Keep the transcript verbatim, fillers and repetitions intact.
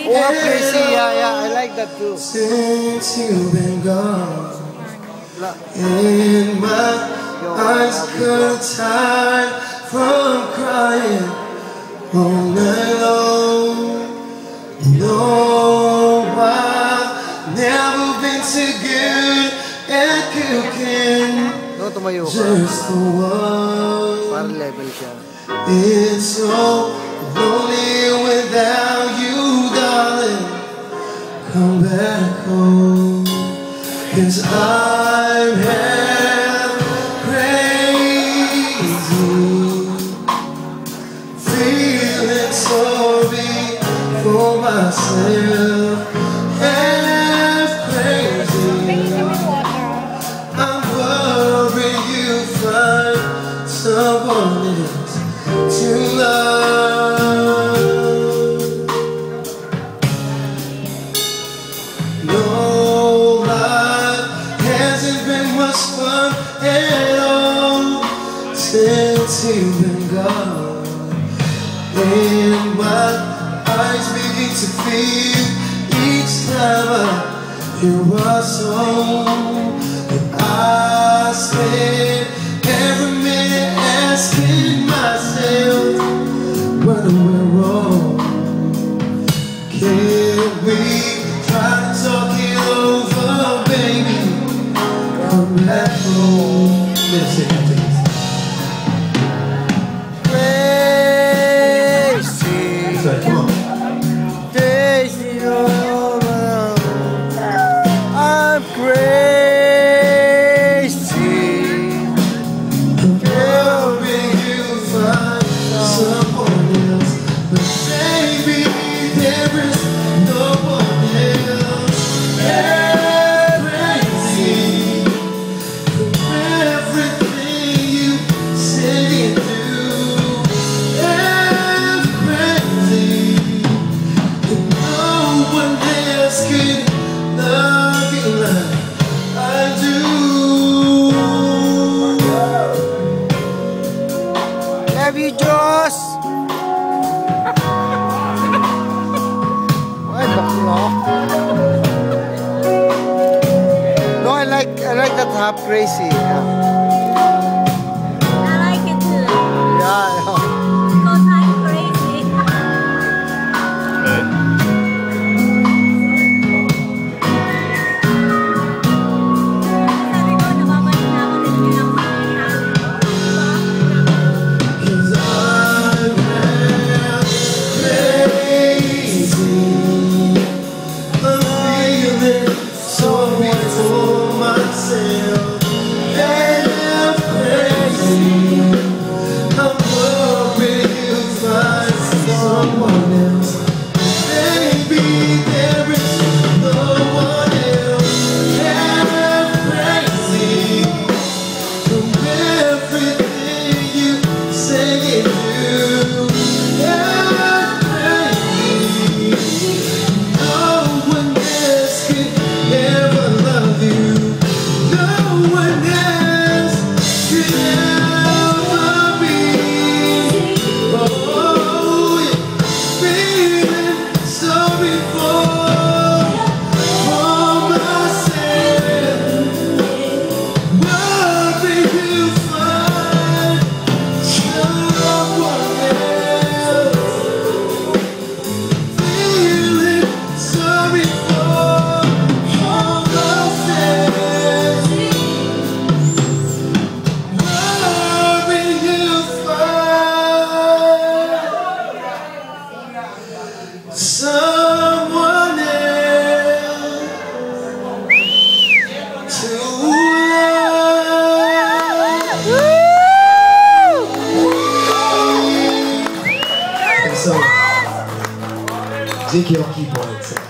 Oh, crazy, yeah, yeah, I like that too. Since you've been gone, and my eyes could tired from crying all night long. No, I've never been too good at cooking. No, tumayo ka. Just the one. Para level siya. It's so lonely without you, darling. Come back home, 'cause I'm half crazy, feeling sorry for myself. Half crazy, I'm worried you find someone else to love. No, life hasn't been much fun at all since you've been gone, and my eyes begin to feel each time I hear our song. And I spend every minute asking myself, what went wrong? Can we try to talk it over, baby? Come back home. Let's sing it, please. Crazy. Sorry, come on. Crazy, oh, I'm crazy. Hoping you find someone else, but baby, there is no one else. I'm crazy from everything you say and do. I'm crazy that no one else could love you like I do. Love you, Joss. Why bakla? No, I like I like that half crazy. Yeah, I like it too. yeah. yeah. Because I'm crazy. Sabi ko, nababalik na ako ng bilang mga Cause I'm half crazy, I'm feeling sorry for myself. Half crazy, I'm worried you'll find someone else. Maybe there is no one else. Half crazy from everything you say and do. Half crazy, no one else could ever love you. No one else could ever be. Oh, yeah. Feeling sorry for, for myself. Worry you find someone else. Feeling sorry for, for myself. Worry you find someone else to love. And so, Jake your keyboard.